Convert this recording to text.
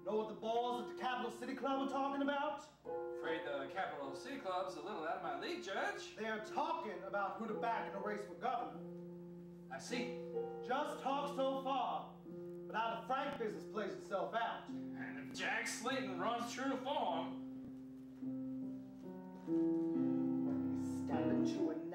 Know what the balls at the Capital City Club are talking about? Afraid the Capital City Club's a little out of my league, Judge. They're talking about who to back in the race for governor. I see. Just talk so far, but how the Frank business plays itself out. And if Jack Slayton runs true to form... Stab into a